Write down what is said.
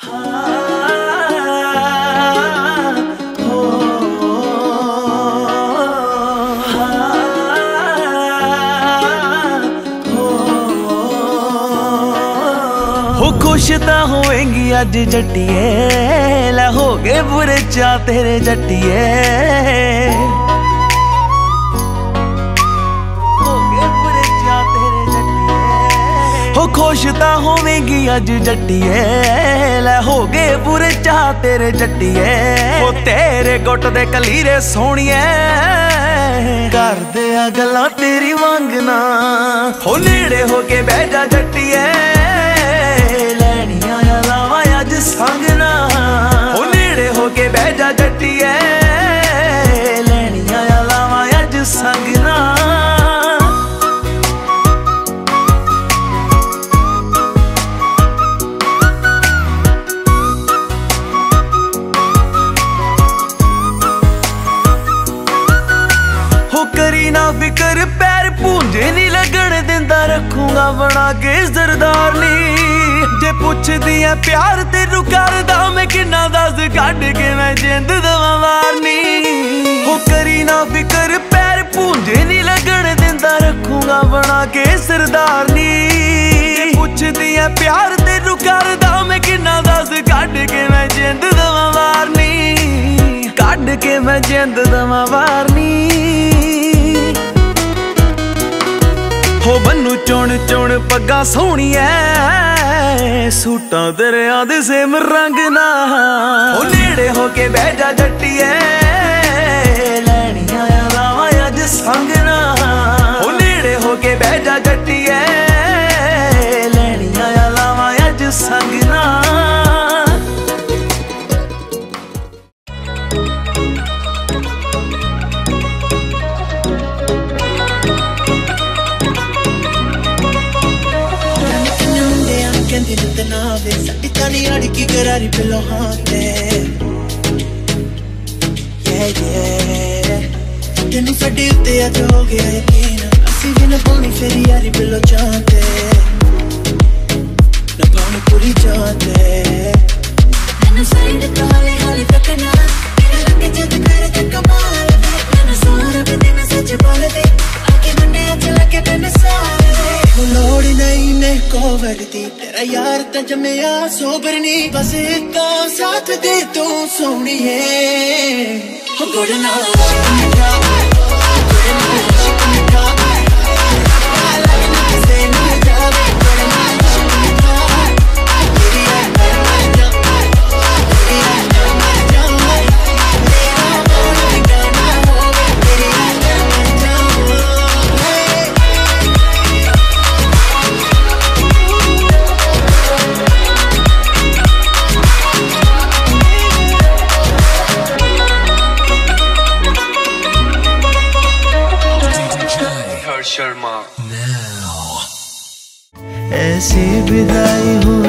खुश तां होएंगी अज जट्टिए, लै हो गए बुरे चा तेरे जट्टिए, हो गए बुरे चा तेरे जट्टिए। हो खुश तां होवेंगी अज जट्टिए, लै हो गए बुरे चा तेरे जट्टिए। हो तेरे गुट दे कलीरे सोहणिए, करदे आ गल्लां तेरी वांगना। हो नेड़े हो के बह जा जट्टिए, संगना। हो नेड़े हो के बह जा जट्टिए, लैनियां लावां अज संगना। हो करी ना फिकर पैर पूंजे नी लगन दिंदा, रखूंगा बना के सरदारनी। जे पुछदी है प्यार तेनू करदा मैं किन्ना दस, कढ के मैं जिंद दवां वारनी। हो करी ना फिकर पैर पूंजे नी लगन दिंदा, रखूंगा बना के सरदारनी। जे पुछदी है प्यार तेनू करदा मैं किन्ना दस, कढ के मैं जिंद दवां वारनी। कढ के मैं जिंद दवां वारनी। हो बन्नू चुन चुन पग्गा सोहणिए, सूटां दरिया दे सेम रंग ना। हो नेड़े हो के बह जा जट्टिए, लैनियां लावां अज संगना। हो नेड़े हो के बह जा जट्टिए, लैनियां लावां अज संगना। साडी तानी अड़की करारी पिलो हाथे, तेनू साडे उत्ते अज हो गया यकीन। असी भी न पानी फेरी यारी पिलो चाहते, न पानी पूरी चाहते। मैनू साइड तो हाले हाले तकना, तेरे रंग जद कर ते कमाल दे। मैनू सारा भी दिन सच बोल दे, आके मुंडे अच लगे तेन साल दे। लोड़ नहीं ने को वरदी, तेरा यार ता जमया सोबरनी। बस इतना साथ दे तू सोहणिए, हो गुड़ नाल इश्क मिठा, गुड़ नाल इश्क मिठा। लगना किसे नूं जावे, गुड़ नाल इश्क मिठा। तेरी याद मर जा, तेरी याद मर जा। तेरा मोड़ ठिकाना होवे, तेरी याद मर जा। शर्मा। ऐसी विदाई हो